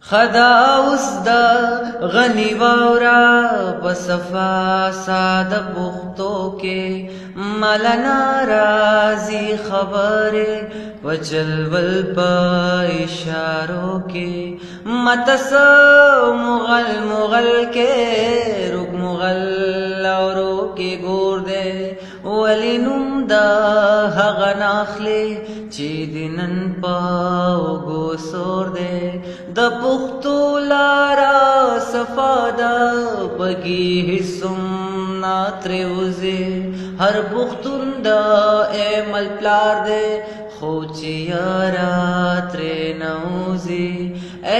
خدا اوس د غنی واورا بصفا ساده پختو کې مل ناراضي خبره وجلول په اشارو کې متس مغل کې رک مغل اورو کې ګور دے ولی نوم دا هغه ناخلی چې دنن پاو ګو سور دے د پختو لارا صفادا بگی حسم ناتریوزی هر پختون دا ایمل پلار دے خوچی یارا تری نوزی اے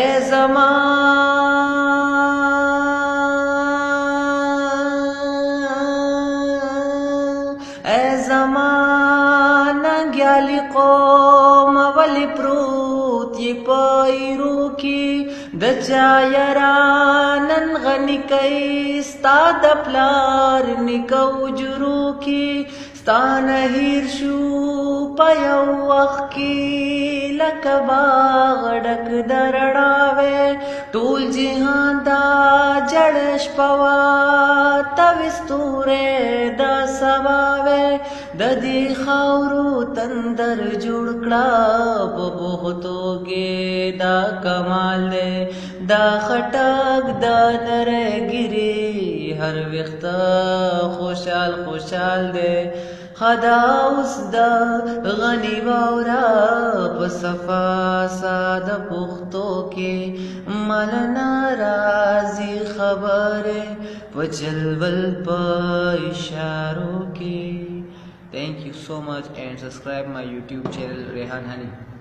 زمان ننگیالی قوم ولی پروت یی پایرو کی د چا یارانن غنی کئی ستا د پلار نکو جرو کی ستا نهیر شو پیو وخت کی لک باغ ډک درړاوے ټول جهان دا جړش پوا توستوره د سباوے د دې خاورو تندر جوړ کړه په بوختو کې دا کمال دے دا خټک دا نرګری هر وخت خوشحال دے خدا اوس دا غنی واورا په صفا ساده پختو کې مل ناراضي خبره وجلول په اشارو کې. Thank you so much and subscribe my YouTube channel Rehan Hani.